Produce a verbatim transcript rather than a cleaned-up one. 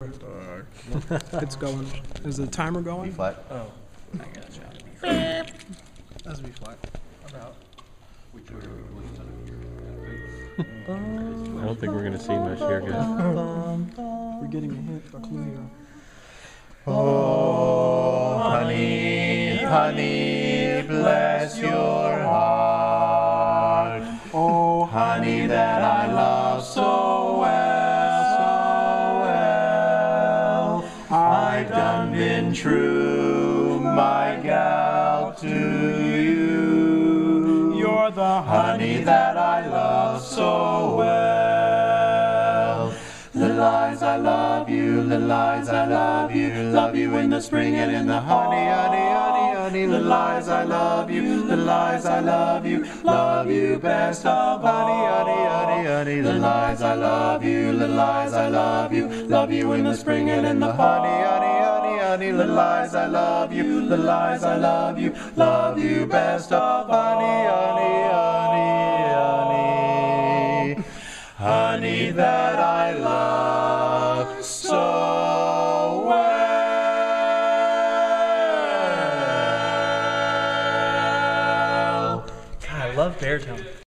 It's going. Is the timer going? B flat. Oh, I gotcha. That's B flat. About. I don't think we're gonna see much here, guys. We're getting a hint, a clue here. Oh, honey, honey, bless your heart. Oh, honey, that I love so well, so well. I've done been true, my gal, to you. You're the honey that I love so well. Little eyes, I love you, little eyes, I love you, love you in the spring and in the honey, honey, honey, honey. Little eyes, I love you, little eyes, I love you, love you best of honey, honey, honey, honey. Little eyes, I love you, little eyes, I love you, love you in the spring and in the honey, honey, honey, honey. Little eyes, I love you, little eyes, I love you, love you best of honey, honey, honey, honey. Honey that I love so well. God, I love baritone.